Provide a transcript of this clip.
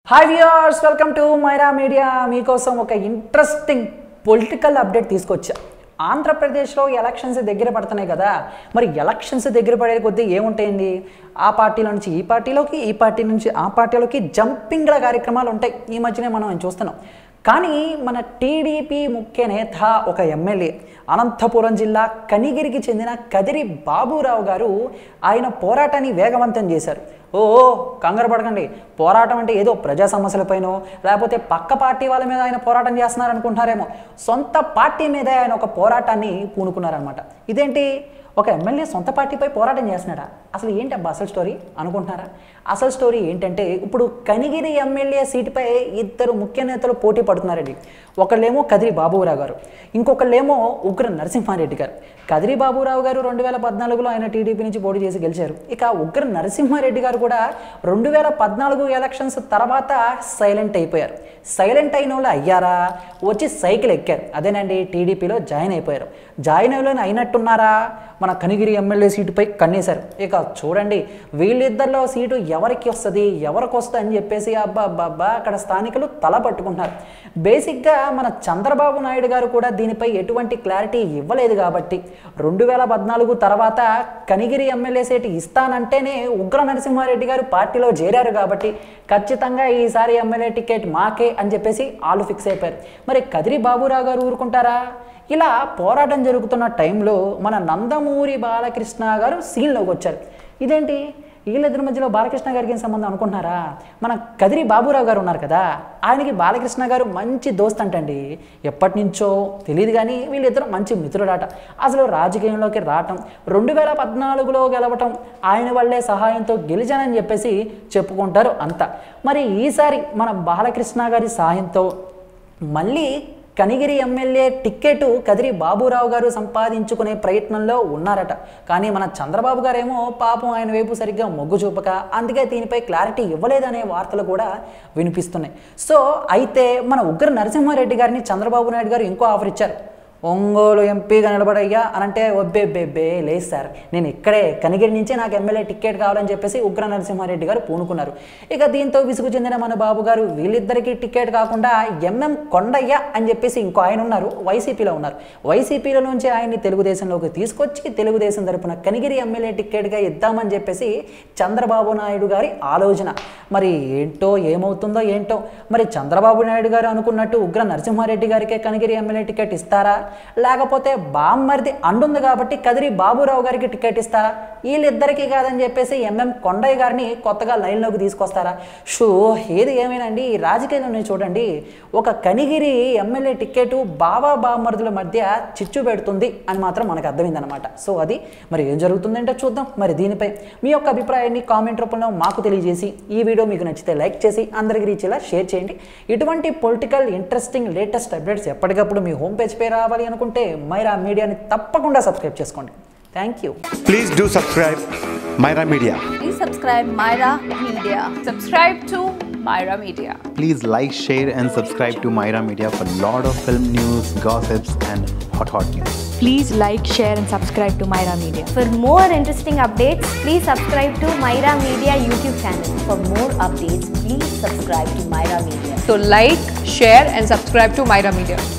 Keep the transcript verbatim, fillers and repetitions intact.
Hi viewers, welcome to Myra media. మీకోసం ఒక interesting political update తీసుకొచ్చా. ఆంధ్రప్రదేశ్లో ఎలక్షన్స్ దగ్గర పడుతున్నాయి కదా, మరి ఎలక్షన్స్ దగ్గర పడే కొద్దీ ఏముంటాయండి, ఆ పార్టీలో నుంచి ఈ పార్టీలోకి, ఈ పార్టీ నుంచి ఆ పార్టీలోకి జంపింగ్ల కార్యక్రమాలు ఉంటాయి. ఈ మధ్యనే మనం చూస్తున్నాం. కానీ మన టీడీపీ ముఖ్య నేత ఒక ఎమ్మెల్యే అనంతపురం జిల్లా కనిగిరికి చెందిన కదిరి బాబురావు గారు ఆయన పోరాటాన్ని వేగవంతం చేశారు. ఓ కంగారు పడకండి, పోరాటం అంటే ఏదో ప్రజా సమస్యలపైనో లేకపోతే పక్క పార్టీ వాళ్ళ మీద ఆయన పోరాటం చేస్తున్నారు అనుకుంటున్నారేమో. సొంత పార్టీ మీద ఆయన ఒక పోరాటాన్ని పూనుకున్నారనమాట. ఇదేంటి, ఒక ఎమ్మెల్యే సొంత పార్టీపై పోరాటం చేస్తున్నాడా? అసలు ఏంటి అబ్బా అసలు స్టోరీ అనుకుంటున్నారా? అసలు స్టోరీ ఏంటంటే, ఇప్పుడు కనిగిరి ఎమ్మెల్యే సీటుపై ఇద్దరు ముఖ్య నేతలు పోటీ పడుతున్నారండి. ఒకళ్ళేమో కదిరి బాబురావు గారు, ఇంకొకళ్ళేమో ఉగ్ర నరసింహారెడ్డి గారు. కదిరి బాబురావు గారు రెండు వేల పద్నాలుగులో ఆయన టీడీపీ నుంచి పోటీ చేసి గెలిచారు. ఇక ఉగ్ర నరసింహారెడ్డి గారు కూడా రెండు వేల పద్నాలుగు ఎలక్షన్స్ తర్వాత సైలెంట్ అయిపోయారు. సైలెంట్ అయిన వాళ్ళు అయ్యారా, వచ్చి సైకిల్ ఎక్కారు. అదేనండి, టీడీపీలో జాయిన్ అయిపోయారు. జాయిన్ అయ్యలోనే అయినట్టున్నారా, మన కనిగిరి ఎమ్మెల్యే సీటుపై కన్నేశారు. ఇక చూడండి, వీళ్ళిద్దరిలో సీటు ఎవరికి వస్తుంది, ఎవరికి వస్తుంది అని చెప్పేసి అబ్బా అబ్బా అక్కడ స్థానికులు తల పట్టుకుంటున్నారు. బేసిక్గా మన చంద్రబాబు నాయుడు గారు కూడా దీనిపై ఎటువంటి క్లారిటీ ఇవ్వలేదు కాబట్టి రెండు వేల పద్నాలుగు తర్వాత కనిగిరి ఎమ్మెల్యే సీటు ఇస్తానంటేనే ఉగ్ర నరసింహారెడ్డి గారు పార్టీలో చేరారు కాబట్టి ఖచ్చితంగా ఈసారి ఎమ్మెల్యే టికెట్ మాకే అని చెప్పేసి వాళ్ళు ఫిక్స్ అయిపోయారు. మరి కదిరి బాబురావు గారు ఊరుకుంటారా? ఇలా పోరాటం జరుగుతున్న టైంలో మన నందమూరి బాలకృష్ణ గారు సీన్లోకి వచ్చారు. ఇదేంటి, వీళ్ళిద్దరి మధ్యలో బాలకృష్ణ గారికి ఏం సంబంధం అనుకుంటున్నారా? మన కదిరి బాబురావు గారు ఉన్నారు కదా, ఆయనకి బాలకృష్ణ గారు మంచి దోస్త్ అంటండి. ఎప్పటి నుంచో తెలియదు కానీ వీళ్ళిద్దరూ మంచి మిత్రుడాట. అసలు రాజకీయంలోకి రావటం, రెండు వేల పద్నాలుగులో గెలవటం ఆయన వల్లే సహాయంతో గెలిచానని చెప్పేసి చెప్పుకుంటారు అంతా. మరి ఈసారి మన బాలకృష్ణ గారి సహాయంతో మళ్ళీ కనిగిరి ఎమ్మెల్యే టిక్కెట్ కదిరి బాబురావు గారు సంపాదించుకునే ప్రయత్నంలో ఉన్నారట. కానీ మన చంద్రబాబు గారేమో పాపం ఆయన వైపు సరిగ్గా మొగ్గు చూపక అందుకే దీనిపై క్లారిటీ ఇవ్వలేదనే వార్తలు కూడా వినిపిస్తున్నాయి. సో అయితే మన ఉగ్ర నరసింహారెడ్డి గారిని చంద్రబాబు నాయుడు గారు ఇంకో ఆఫర్ ఇచ్చారు. ఒంగోలు ఎంపీగా నిలబడయ్యా అనంటే ఒబ్బే బేబే లేదు సార్, నేను ఇక్కడే కనిగిరి నుంచే నాకు ఎమ్మెల్యే టికెట్ కావాలని చెప్పేసి ఉగ్ర నరసింహారెడ్డి గారు పూనుకున్నారు. ఇక దీంతో విసుగు చెందిన మన బాబు గారు వీళ్ళిద్దరికీ టికెట్ కాకుండా ఎంఎం కొండయ్య అని చెప్పేసి ఇంకో ఆయన ఉన్నారు, వైసీపీలో ఉన్నారు. వైసీపీలో నుంచి ఆయన్ని తెలుగుదేశంలోకి తీసుకొచ్చి తెలుగుదేశం తరపున కనిగిరి ఎమ్మెల్యే టికెట్గా ఇద్దామని చెప్పేసి చంద్రబాబు నాయుడు గారి ఆలోచన. మరి ఏంటో ఏమవుతుందో ఏంటో. మరి చంద్రబాబు నాయుడు గారు అనుకున్నట్టు ఉగ్ర నరసింహారెడ్డి గారికే కనిగిరి ఎమ్మెల్యే టికెట్ ఇస్తారా, లేకపోతే బామ్మరిది అండుంది కాబట్టి కదిరి బాబురావు గారికి టికెట్ ఇస్తారా, వీళ్ళిద్దరికీ కాదని చెప్పేసి ఎంఎం కొండయ్య గారిని కొత్తగా లైన్లోకి తీసుకొస్తారా? షో ఏది ఏమైనాండి, ఈ రాజకీయాలను చూడండి, ఒక కనిగిరి ఎమ్మెల్యే టికెట్ బావా బామ్మరుదుల మధ్య చిచ్చు పెడుతుంది అని మాత్రం మనకు అర్థమైందనమాట. సో అది మరి ఏం జరుగుతుందంటే చూద్దాం. మరి దీనిపై మీ యొక్క అభిప్రాయాన్ని కామెంట్ రూపంలో మాకు తెలియజేసి, ఈ వీడియో మీకు నచ్చితే లైక్ చేసి అందరికి రీచేలా షేర్ చేయండి. ఇటువంటి పొలిటికల్ ఇంట్రెస్టింగ్ లేటెస్ట్ అప్డేట్స్ ఎప్పటికప్పుడు మీ హోమ్ పేజ్ పై రావాలి అనుకుంటే మైరా మీడియాని తప్పకుండా సబ్స్క్రైబ్ చేసుకోండి. Thank you. Please do subscribe Myra media. Please subscribe Myra Media. Subscribe to Myra Media. Please like, share and subscribe to Myra Media for lot of film news, gossips and hot hot news. Please like, share and subscribe to Myra Media. For more interesting updates, please subscribe to Myra Media YouTube channel. For more updates, please subscribe to Myra Media. So like, share and subscribe to Myra Media.